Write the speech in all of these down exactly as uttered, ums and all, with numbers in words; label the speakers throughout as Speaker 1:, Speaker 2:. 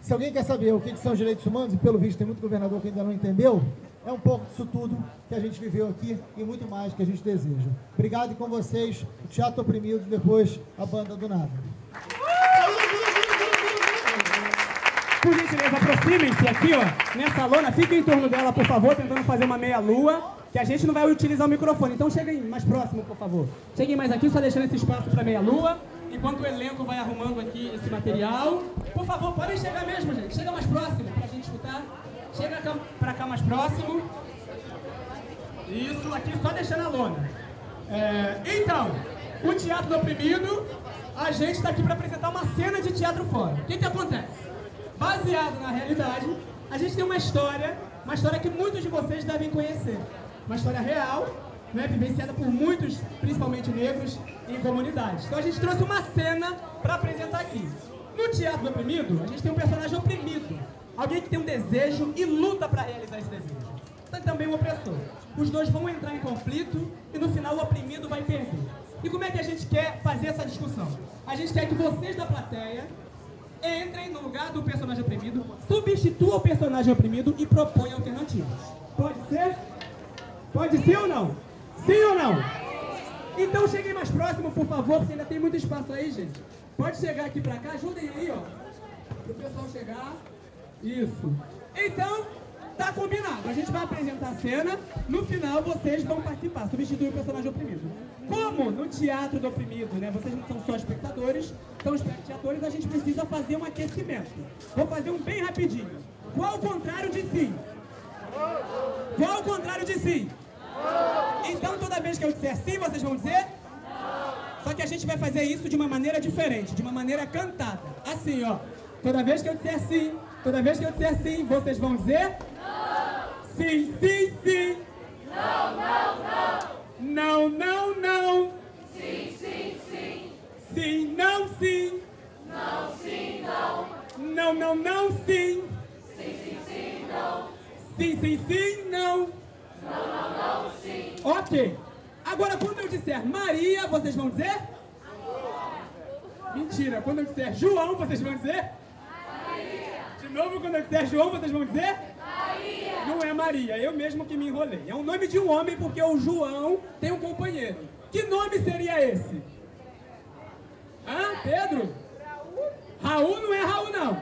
Speaker 1: Se alguém quer saber o que são os direitos humanos, e pelo visto tem muito governador que ainda não entendeu, é um pouco disso tudo que a gente viveu aqui e muito mais que a gente deseja. Obrigado, e com vocês, o Teatro Oprimido, depois a Banda do Nada.
Speaker 2: Por gentileza, aproximem-se aqui, ó, nessa lona, fiquem em torno dela, por favor, tentando fazer uma meia-lua, que a gente não vai utilizar o microfone. Então cheguem mais próximo, por favor. Cheguem mais aqui, só deixando esse espaço para meia-lua, enquanto o elenco vai arrumando aqui esse material. Por favor, podem chegar mesmo, gente. Chega mais próximo, pra gente escutar. Chega cá, pra cá mais próximo. Isso, aqui só deixando a lona. É, então, o Teatro do Oprimido, a gente está aqui para apresentar uma cena de teatro fora. O que que acontece? Baseado na realidade, a gente tem uma história, uma história que muitos de vocês devem conhecer. Uma história real, né, vivenciada por muitos, principalmente negros, em comunidades. Então a gente trouxe uma cena para apresentar aqui. No Teatro do Oprimido, a gente tem um personagem oprimido. Alguém que tem um desejo e luta para realizar esse desejo. Tem também um opressor. Os dois vão entrar em conflito e no final o oprimido vai perder. E como é que a gente quer fazer essa discussão? A gente quer que vocês da plateia entrem no lugar do personagem oprimido, substituam o personagem oprimido e proponham alternativas. Pode ser? Pode ser ou não? Sim ou não? Então cheguem mais próximo, por favor, porque ainda tem muito espaço aí, gente. Pode chegar aqui pra cá, ajudem aí, ó, pro pessoal chegar. Isso. Então, tá combinado. A gente vai apresentar a cena, no final vocês vão participar, substituir o personagem oprimido. Como no Teatro do Oprimido, né, vocês não são só espectadores, são espectadores, a gente precisa fazer um aquecimento. Vou fazer um bem rapidinho. Qual o contrário de sim? Qual o contrário de sim? Então toda vez que eu disser sim, vocês vão dizer? Só que a gente vai fazer isso de uma maneira diferente, de uma maneira cantada. Assim, ó. Toda vez que eu disser sim, toda vez que eu disser sim, vocês vão dizer? Sim, sim, sim.
Speaker 3: Não, não, não.
Speaker 2: Não, não, não.
Speaker 3: Sim, sim, sim.
Speaker 2: Sim, não, sim.
Speaker 3: Não, sim, não.
Speaker 2: Não, não, não, sim.
Speaker 3: Sim, sim, sim, não.
Speaker 2: Sim, sim, sim, não.
Speaker 3: Não, não, não, sim.
Speaker 2: Ok. Agora, quando eu disser Maria, vocês vão dizer? Mentira. Quando eu disser João, vocês vão dizer?
Speaker 3: Maria.
Speaker 2: De novo, quando eu disser João, vocês vão dizer?
Speaker 3: Maria.
Speaker 2: Não é Maria, eu mesmo que me enrolei. É um nome de um homem porque o João tem um companheiro. Que nome seria esse? Hã? Pedro? Raul não é Raul, não.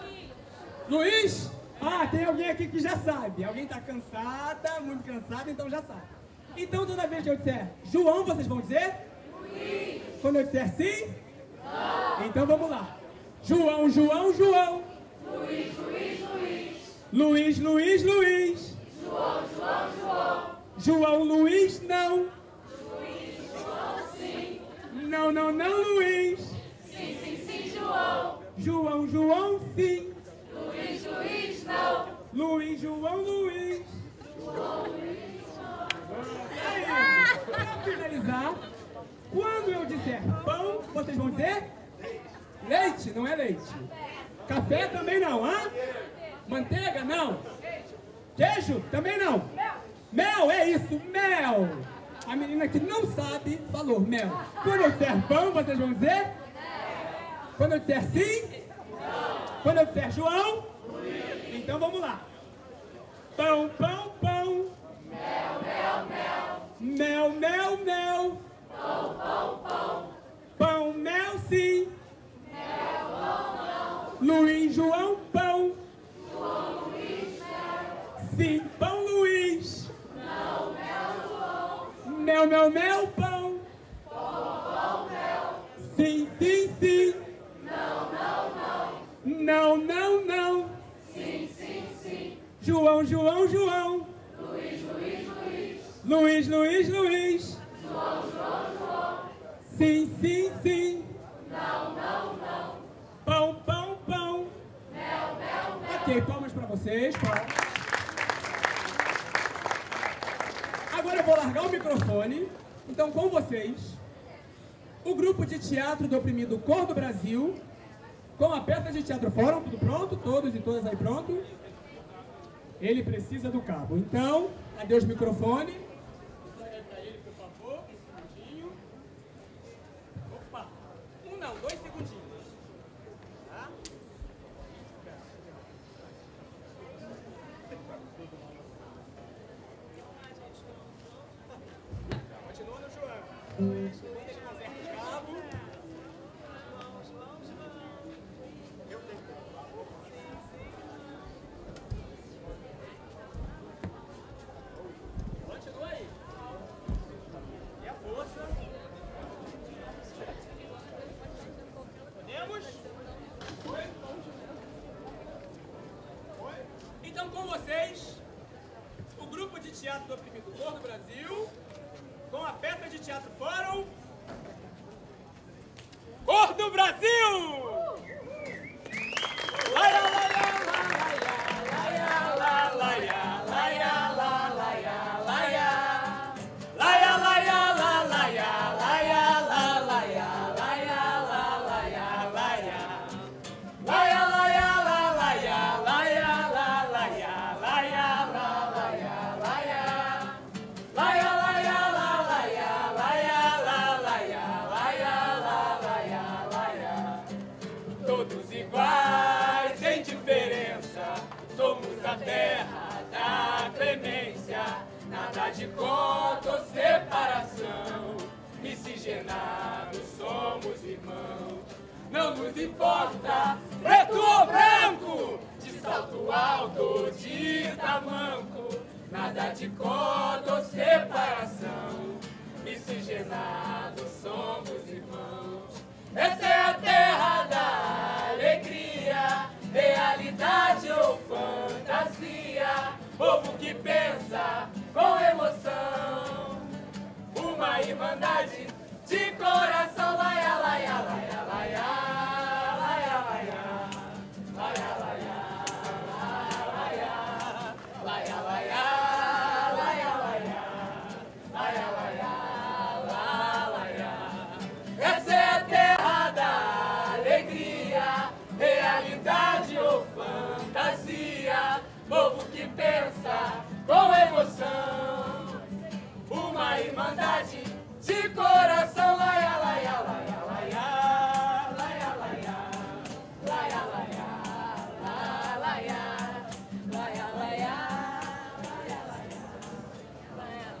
Speaker 2: Luiz? Ah, tem alguém aqui que já sabe. Alguém tá cansada, muito cansada, então já sabe. Então toda vez que eu disser João, vocês vão dizer?
Speaker 3: Luiz.
Speaker 2: Quando eu disser sim? Não. Então vamos lá. João, João, João.
Speaker 3: Luiz, Luiz, Luiz.
Speaker 2: Luiz, Luiz, Luiz.
Speaker 3: João, João, João.
Speaker 2: João, Luiz, não.
Speaker 3: Luiz, João, sim.
Speaker 2: Não, não, não, Luiz.
Speaker 3: Sim, sim, sim, João.
Speaker 2: João, João, sim.
Speaker 3: Luiz, Luiz, não.
Speaker 2: Luiz, João, Luiz.
Speaker 3: João, Luiz, não.
Speaker 2: E aí, para finalizar, quando eu disser pão, vocês vão dizer? Leite, não é leite. Café também não, hã? Manteiga, não. Queijo, também não. Mel, é isso, mel. A menina que não sabe, falou mel. Quando eu disser pão, vocês vão dizer? Quando eu disser sim? Quando eu disser João? Então vamos lá. Pão, pão, pão.
Speaker 3: Mel, mel, mel.
Speaker 2: Mel, mel, mel.
Speaker 3: Pão, pão, pão.
Speaker 2: Pão, mel, sim.
Speaker 3: Mel, pão, não.
Speaker 2: Luiz, João, pão.
Speaker 3: João, Luiz, mel.
Speaker 2: Sim, pão, Luiz.
Speaker 3: Não, mel, João.
Speaker 2: Mel, mel, mel, pão.
Speaker 3: Pão, pão, mel.
Speaker 2: Sim, sim, sim.
Speaker 3: Não, não, não.
Speaker 2: Não, não, não.
Speaker 3: Sim, sim, sim.
Speaker 2: João, João, João.
Speaker 3: Luiz, Luiz, Luiz.
Speaker 2: Luiz, Luiz, Luiz.
Speaker 3: João, João, João.
Speaker 2: Sim, sim, sim.
Speaker 3: Não, não, não.
Speaker 2: Pão, pão, pão.
Speaker 3: Mel, mel, mel.
Speaker 2: Ok, palmas pra vocês. Palmas. Agora eu vou largar o microfone. Então, com vocês, o grupo de teatro do oprimido Cor do Brasil, com a peça de teatro Fórum, tudo pronto? Todos e todas aí pronto? Ele precisa do cabo. Então, adeus microfone. Pra ele, por favor, um segundinho. Opa! Um não, dois segundinhos. Tá? Então, com vocês, o grupo de teatro do oprimido Cor do Brasil, com a peça de teatro Fórum, Cor do Brasil! Laia, laia, laia, laia, laia, laia, laia, laia, laia, laia, laia, laia, laia, laia, laia, laia, laia, todos iguais, sem diferença, somos a terra da clemência, nada de conta ou separação, miscigenados somos irmãos, não nos importa preto ou branco, de salto alto ou de tamanco, nada de conta ou separação, miscigenados somos irmãos. Essa é a terra da alegria, realidade ou fantasia, povo que pensa com emoção, uma irmandade de coração, laia, laia, laia, laia, laia, laia, laia, laia, laia, laia, laia, laia, laia, laia, laia. Essa é a terra da alegria, realidade ou fantasia, povo que pensa com emoção, uma irmandade de coração, laia, laia, laia, laia, laia, laia, laia, laia, laia, laia, laia, laia, laia.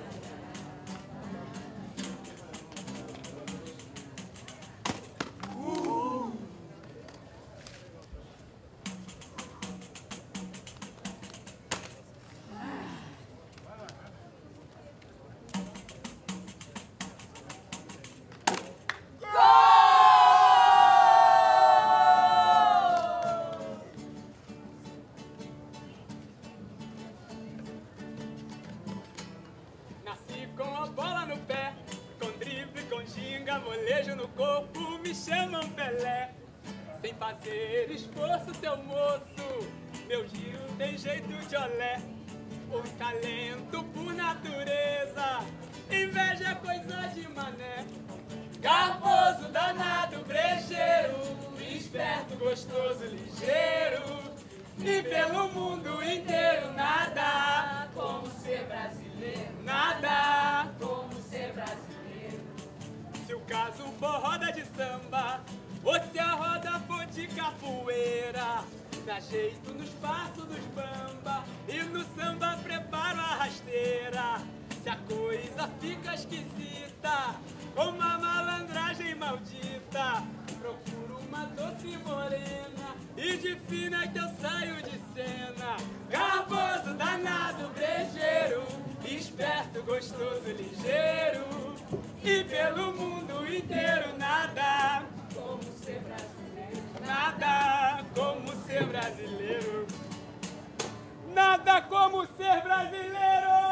Speaker 2: Nasci com a bola no pé, com drible, com ginga, molejo no corpo, me chamam Pelé. Sem fazer esforço, seu moço, meu giro tem jeito de olé. O talento por natureza, inveja é coisa de mané. Garboso, danado, brejeiro, esperto, gostoso, ligeiro. E pelo mundo inteiro nada como ser brasileiro, nada como ser brasileiro. Se o caso for roda de samba, ou se a roda for de capoeira, dá jeito nos passos dos bamba, e no samba prepara a rasteira. Se a coisa fica esquisita, com uma malandragem maldita, procuro uma doce morena, e de fina que eu saio de cena. Garboso, danado, brejeiro, esperto, gostoso, ligeiro. E pelo mundo inteiro nada como ser brasileiro, nada como ser brasileiro, nada como ser brasileiro.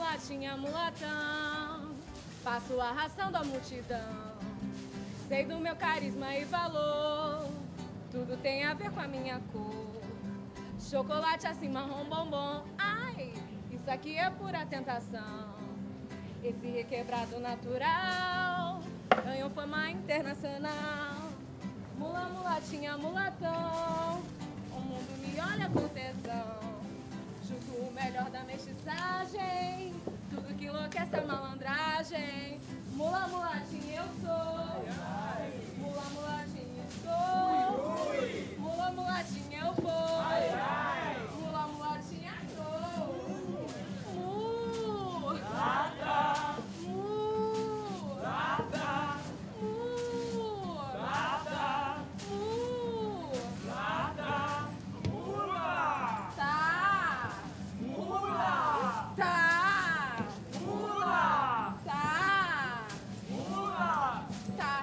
Speaker 4: mulatinha, mulatão, faço a ração da multidão. Sei do meu carisma e valor, tudo tem a ver com a minha cor. Chocolate assim, marrom, bombom, ai, isso aqui é pura tentação. Esse requebrado natural ganhou fama internacional. Mula, mulatinha, mulatão, o mundo me olha com tesão. Junto o melhor da mestiçagem, tudo que enlouquece a malandragem. Mula, mulatinha, eu sou. Mula, mulatinha, eu sou. Mula, mulatinha, eu vou. Mula, mulatinha, sou. Mu. Nada. Mu. Nada. Mu. Nada. Mu. Nada. Mula. Tá. Mula. Tá. Mula. Tá. Mula. Tá.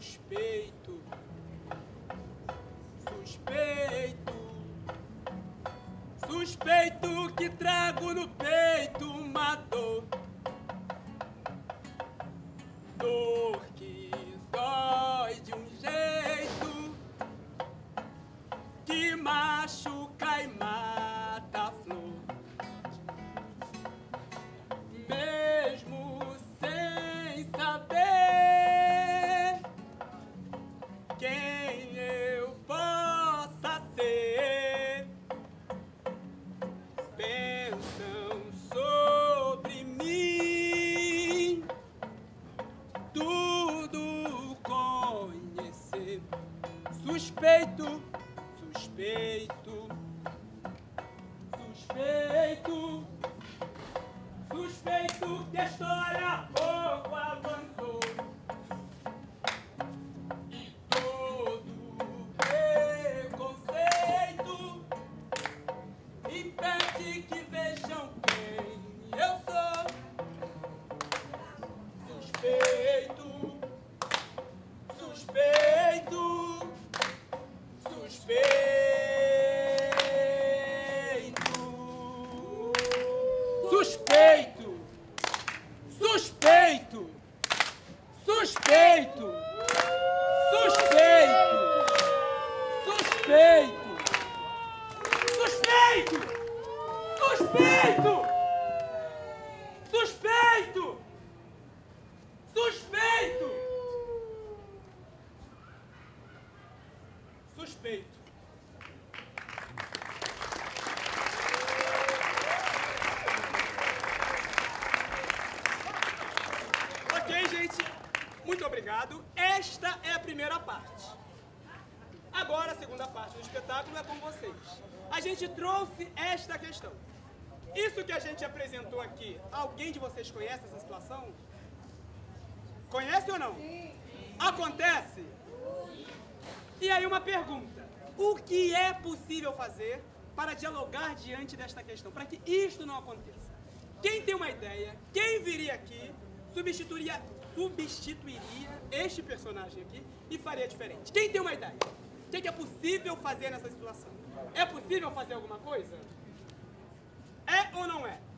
Speaker 5: suspeito, suspeito, suspeito que trago no peito uma dor, dor que dói de um jeito que machuca e mata a flor, mesmo sem saber quem eu possa ser. Pensam sobre mim, tudo conhecer. Suspeito, suspeito, suspeito, suspeito que a história pouco avançou. E todo preconceito impede que vejam quem eu sou. Suspeito, suspeito, suspeito, suspeito, suspeito, suspeito, suspeito, suspeito, suspeito, suspeito, suspeito, suspeito. Ok, gente, muito obrigado. Esta é a primeira parte. Agora, a segunda parte do espetáculo é com vocês. A gente trouxe esta questão. Isso que a gente apresentou aqui, alguém de vocês conhece essa situação? Conhece ou não? Sim. Acontece? E aí uma pergunta. O que é possível fazer para dialogar diante desta questão, para que isto não aconteça? Quem tem uma ideia, quem viria aqui, substituiria, substituiria este personagem aqui e faria diferente? Quem tem uma ideia? O que é possível fazer nessa situação? É possível fazer alguma coisa? É ou não é?